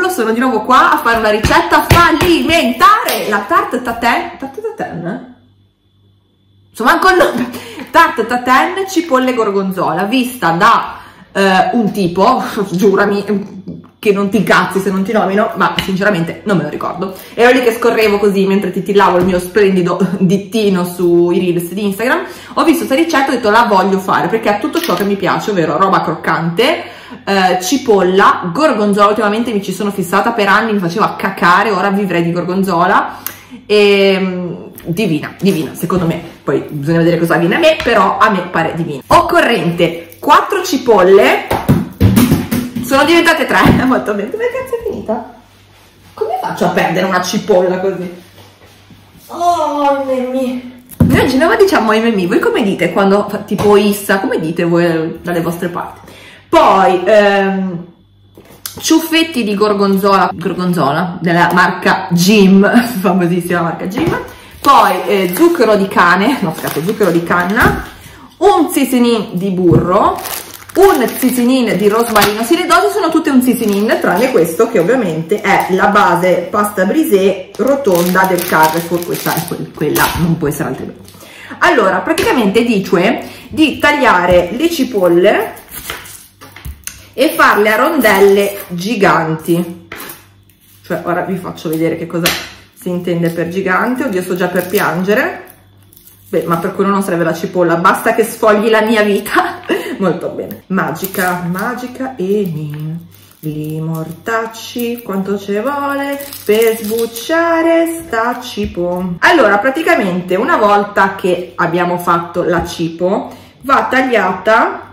culo, sono di nuovo qua a fare una ricetta fallimentare, la tarte tatin, insomma anche il nome, tarte tatin cipolle gorgonzola, vista da un tipo, giurami che non ti incazzi se non ti nomino, ma sinceramente non me lo ricordo. Ero lì che scorrevo così mentre titillavo il mio splendido dittino sui reels di Instagram, ho visto questa ricetta e ho detto la voglio fare perché ha tutto ciò che mi piace, ovvero roba croccante, cipolla, gorgonzola. Ultimamente mi ci sono fissata per anni, mi faceva cacare, ora vivrei di gorgonzola, e divina, secondo me, poi bisogna vedere cosa viene a me, però a me pare divina. Occorrente 4 cipolle, sono diventate 3, molto bene. Dove cazzo è finita? Come faccio a perdere una cipolla così? Oh, mimmi. Noi a Genova diciamo mimmi, voi come dite quando, tipo Issa, come dite voi dalle vostre parti? Poi ciuffetti di gorgonzola della marca Jim, famosissima marca Jim. Poi zucchero di cane, no scusate, zucchero di canna, un seasoning di burro, un seasoning di rosmarino. Sì, le dosi sono tutte un seasoning, tranne questo che ovviamente è la base pasta brisée rotonda del Carrefour, questa è quella, non può essere altrimenti. Allora, praticamente dice di tagliare le cipolle e farle a rondelle giganti. Cioè, ora vi faccio vedere che cosa si intende per gigante. Oddio, sto già per piangere. Beh, ma per quello non serve la cipolla, basta che sfogli la mia vita. Molto bene. Magica e li mortacci, quanto ce vuole per sbucciare sta cipo. Allora, praticamente una volta che abbiamo fatto la cipo, va tagliata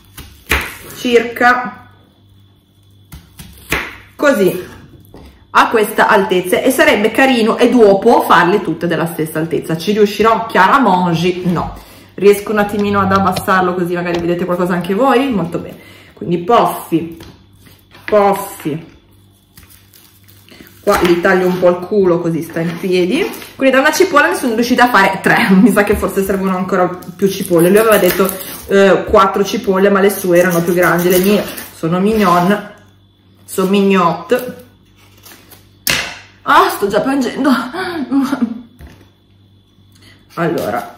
circa così, a questa altezza, e sarebbe carino e dopo farle tutte della stessa altezza. Ci riuscirò? Chiara Mongi? No. Riesco un attimino ad abbassarlo così magari vedete qualcosa anche voi? Molto bene. Quindi poffi, qua li taglio un po' il culo così sta in piedi. Quindi da una cipolla ne sono riuscita a fare 3, mi sa che forse servono ancora più cipolle. Lui aveva detto 4 cipolle, ma le sue erano più grandi, le mie sono mignon, sono mignotte. Ah, sto già piangendo. Allora,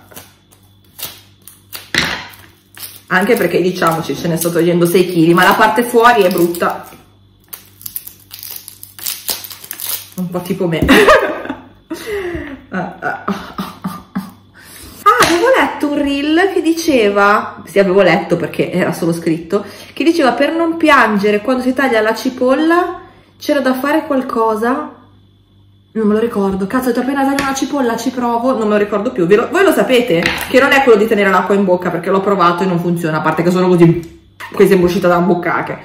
anche perché diciamoci ce ne sto togliendo 6 kg, ma la parte fuori è brutta, un po' tipo me. Avevo letto un reel che diceva, sì, avevo letto perché era solo scritto, che diceva per non piangere quando si taglia la cipolla c'era da fare qualcosa. Non me lo ricordo, cazzo, ho detto appena taglio una cipolla ci provo, non me lo ricordo più. Voi lo sapete? Che non è quello di tenere l'acqua in bocca, perché l'ho provato e non funziona, a parte che sono così, qui sembra uscita da un boccacche.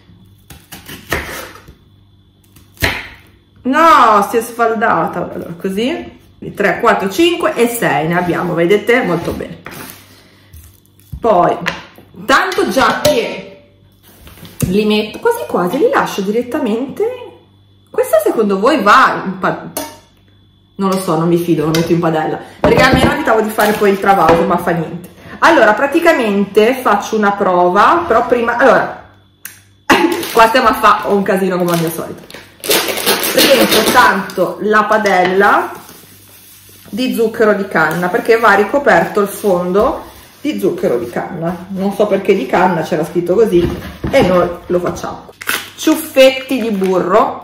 No, si è sfaldata. Allora, così, 3, 4, 5 e 6 ne abbiamo, vedete? Molto bene. Poi, tanto già che li metto, quasi quasi li lascio direttamente. Questa secondo voi va in non lo so, non mi fido, lo metto in padella, perché almeno evitavo di fare poi il travaso, ma fa niente. Allora, praticamente faccio una prova, però prima, allora, qua stiamo a fare un casino come al mio solito. Riempio tanto la padella di zucchero di canna, perché va ricoperto il fondo di zucchero di canna. Non so perché di canna, c'era scritto così, e noi lo facciamo. Ciuffetti di burro.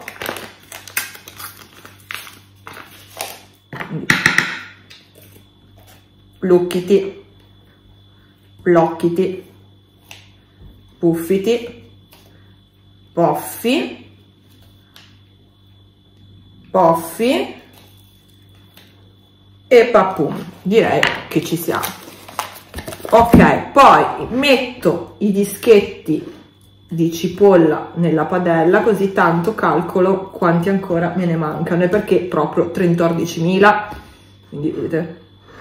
Lucchiti, blocchiti, puffiti, poffi, e papum. Direi che ci siamo. Ok, poi metto i dischetti di cipolla nella padella, così tanto calcolo quanti ancora me ne mancano, e perché proprio 14.000, quindi vedete,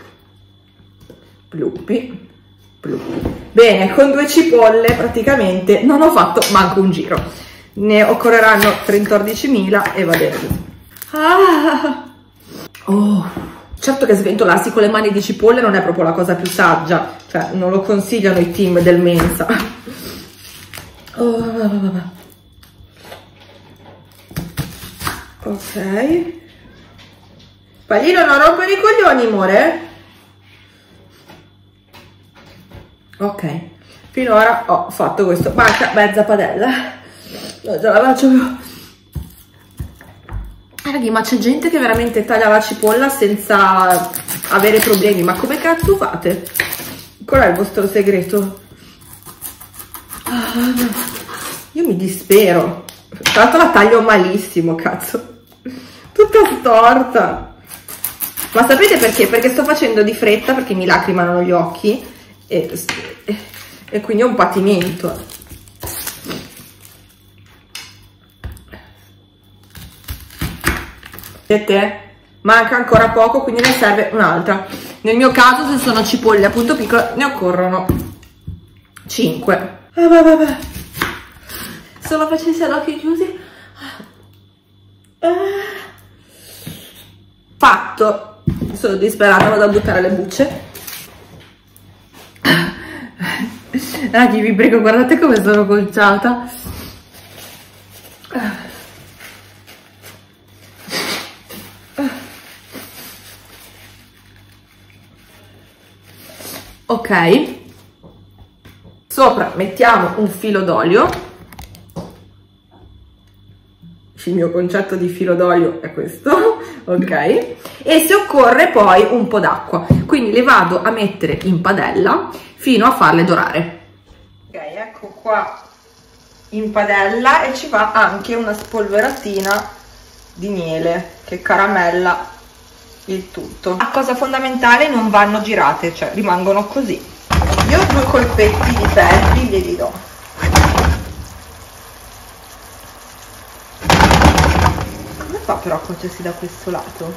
pluppi. Bene, con 2 cipolle praticamente non ho fatto manco un giro, ne occorreranno 14.000 e va bene. Oh, certo che sventolarsi con le mani di cipolle non è proprio la cosa più saggia, cioè non lo consigliano i team del Mensa. Oh, Ok. Paglino, non rompere i coglioni, amore. Ok, finora ho fatto questo. Manca mezza padella. Non ce la faccio più. Ragazzi, ma c'è gente che veramente taglia la cipolla senza avere problemi. Ma come cazzo fate? Qual è il vostro segreto? Io mi dispero. Tra l'altro la taglio malissimo, cazzo. Tutta storta. Ma sapete perché? Perché sto facendo di fretta, perché mi lacrimano gli occhi e quindi è un patimento. Vedete? Manca ancora poco, quindi ne serve un'altra. Nel mio caso, se sono cipolle appunto piccole, ne occorrono 5. Vabbè. Se lo facessi ad occhi chiusi. Fatto. Sono disperata, vado a buttare le bucce. Ragazzi, vi prego, guardate come sono conciata. Ok, sopra mettiamo un filo d'olio. Il mio concetto di filo d'olio è questo, ok? E se occorre poi un po' d'acqua, quindi le vado a mettere in padella fino a farle dorare. Ok, ecco qua in padella, e ci va anche una spolveratina di miele che caramella il tutto. La cosa fondamentale: non vanno girate, cioè rimangono così. Io 2 colpetti di ferri glieli do. Come fa però a cuocersi da questo lato?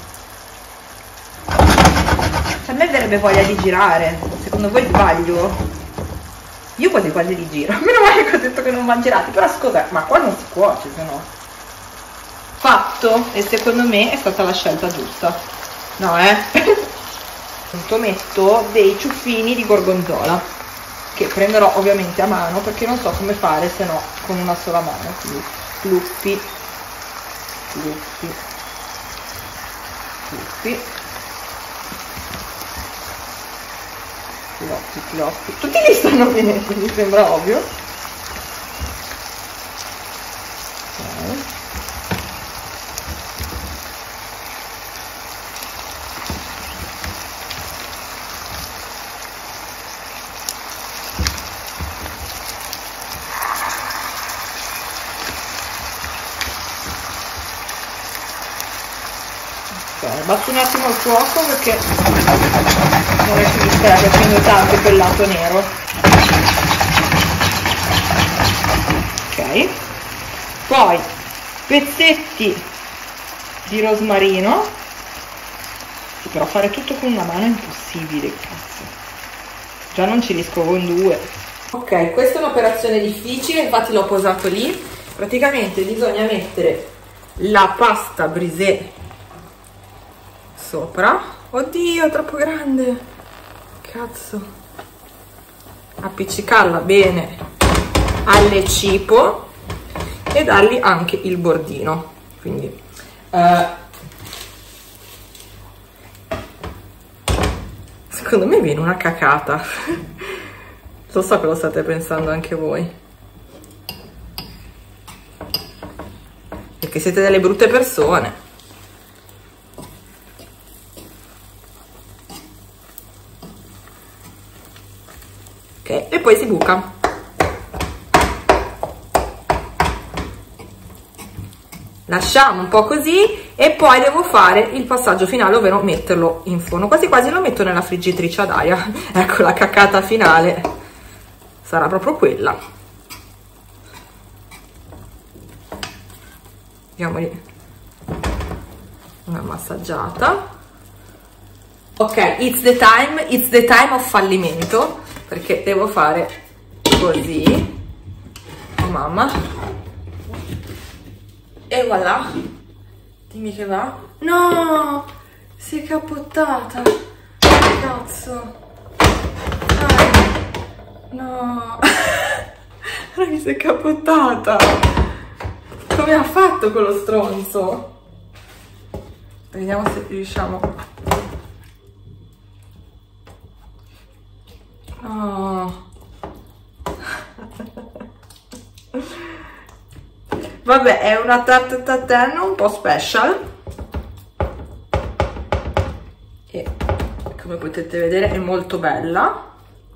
Cioè, a me verrebbe voglia di girare. Secondo voi sbaglio? Io quasi quasi li giro. Meno male che ho detto che non vanno girati, però scusa, ma qua non si cuoce, se no. Fatto, e secondo me è stata la scelta giusta. No, appunto metto dei ciuffini di gorgonzola, che prenderò ovviamente a mano, perché non so come fare se no con una sola mano. Quindi fluppi, filoppi, tutti li stanno venendo, mi sembra ovvio. Okay. Batto un attimo il fuoco perché non è che mi stai facendo tanto quel lato nero. Ok, poi pezzetti di rosmarino, però fare tutto con una mano è impossibile, cazzo, già non ci riesco con 2. Ok, questa è un'operazione difficile, infatti l'ho posato lì. Praticamente bisogna mettere la pasta brisée sopra. Oddio, è troppo grande, cazzo. Appiccicarla bene alle cipo e dargli anche il bordino, quindi secondo me viene una cacata. Lo so che lo state pensando anche voi, perché siete delle brutte persone. Ok, e poi si buca. Lasciamo un po' così e poi devo fare il passaggio finale, ovvero metterlo in forno. Quasi quasi lo metto nella friggitrice ad aria. Ecco, la cacata finale sarà proprio quella. Diamogli una massaggiata. Ok, it's the time of fallimento, perché devo fare così. Oh mamma. E voilà. Dimmi che va. No, si è cappottata. Cazzo. Dai. No. Mi si è cappottata. Come ha fatto quello stronzo? Vediamo se riusciamo. Oh. Vabbè, è una tarte tatin un po' special e come potete vedere è molto bella,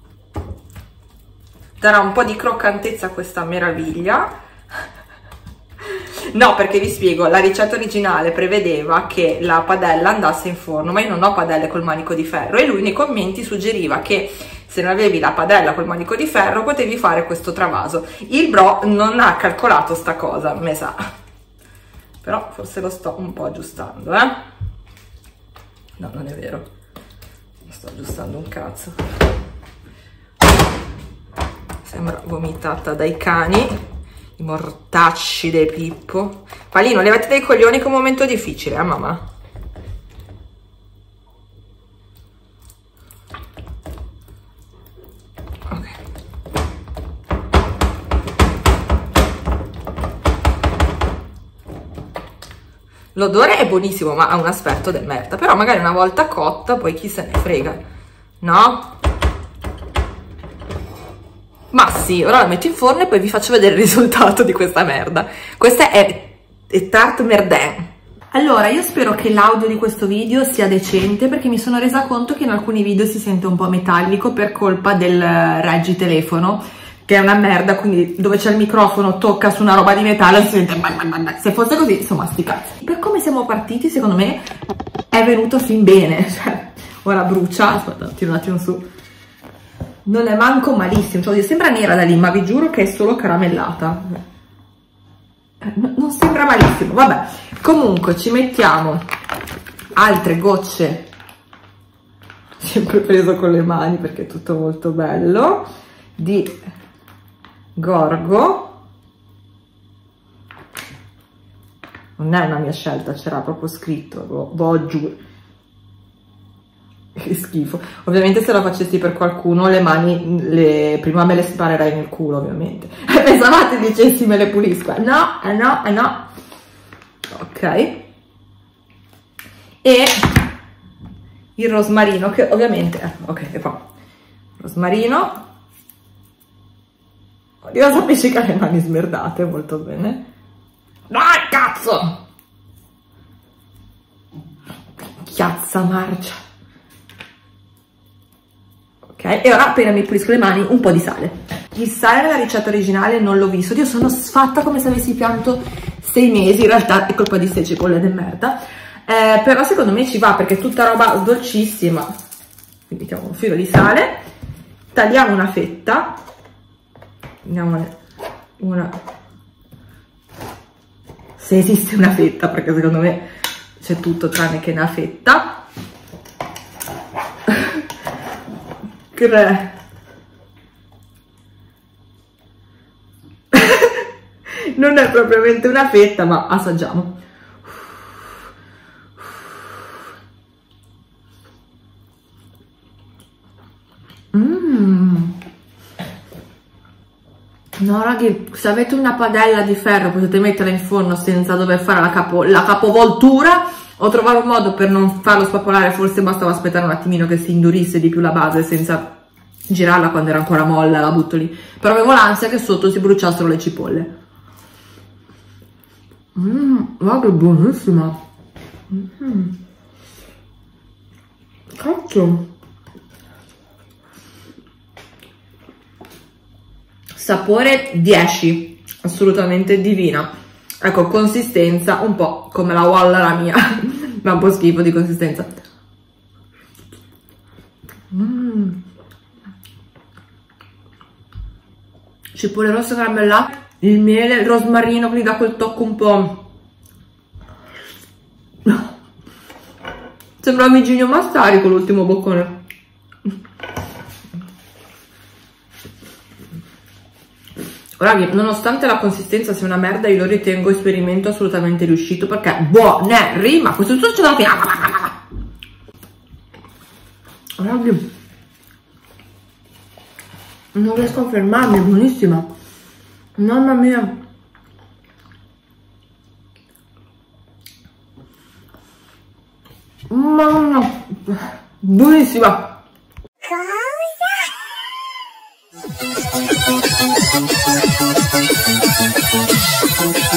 darà un po' di croccantezza a questa meraviglia. No, perché vi spiego, la ricetta originale prevedeva che la padella andasse in forno, ma io non ho padelle col manico di ferro, e lui nei commenti suggeriva che se non avevi la padella col manico di ferro potevi fare questo travaso. Il bro non ha calcolato sta cosa, me sa, però forse lo sto un po' aggiustando, no, non è vero, lo sto aggiustando un cazzo, sembra vomitata dai cani, i mortacci dei Pippo. Palino, levati dai coglioni che è un momento difficile, mamma. Ok. L'odore è buonissimo, ma ha un aspetto del merda. Però magari una volta cotta, poi chi se ne frega, no? Ma sì, ora la metto in forno e poi vi faccio vedere il risultato di questa merda. Questa è tarte merdin. Allora, io spero che l'audio di questo video sia decente, perché mi sono resa conto che in alcuni video si sente un po' metallico per colpa del reggitelefono, che è una merda, quindi dove c'è il microfono tocca su una roba di metallo e si sente... Se fosse così, insomma, sti cazzi. Per come siamo partiti, secondo me, è venuto fin bene. Cioè, ora brucia, aspetta, tiro un attimo su. Non è manco malissimo, cioè sembra nera da lì, ma vi giuro che è solo caramellata. Non sembra malissimo, vabbè. Comunque ci mettiamo altre gocce, sempre preso con le mani perché è tutto molto bello, di Gorgo. Non è una mia scelta, c'era proprio scritto, boh, giù. Che schifo. Ovviamente se la facessi per qualcuno le mani prima me le sparerei nel culo, ovviamente. Pensavate dicessi me le pulisco? No, no, no. Ok. E il rosmarino che ovviamente... ok, è qua. Rosmarino. Io sapessi che ha le mani smerdate, molto bene. Dai, cazzo! Chiazza marcia. Ok, e ora appena mi pulisco le mani un po' di sale. Il sale nella ricetta originale non l'ho visto, io sono sfatta come se avessi pianto 6 mesi, in realtà è colpa di ste cipolle di merda, però secondo me ci va perché è tutta roba dolcissima. Quindi mettiamo un filo di sale, tagliamo una fetta, andiamo una, se esiste una fetta, perché secondo me c'è tutto tranne che una fetta. Non è propriamente una fetta, ma assaggiamo. No ragazzi, se avete una padella di ferro potete metterla in forno senza dover fare la capovoltura. Ho trovato un modo per non farlo spappolare, forse bastava aspettare un attimino che si indurisse di più la base senza girarla quando era ancora molla, la butto lì. Però avevo l'ansia che sotto si bruciassero le cipolle. Guarda che buonissima. Cazzo. Sapore 10, assolutamente divina. Ecco, consistenza un po' come la Walla la mia, ma un po' schifo di consistenza. Cipolle rosse caramellate, il miele, il rosmarino, quindi dà quel tocco un po'... Sembra Virginio Massari con l'ultimo boccone. Ragazzi, nonostante la consistenza sia una merda, io lo ritengo esperimento assolutamente riuscito perché buonerrima, questo tutto ce l'ho finita. Ragazzi, non riesco a fermarmi, è buonissima, mamma mia. Mamma, buonissima. Cosa?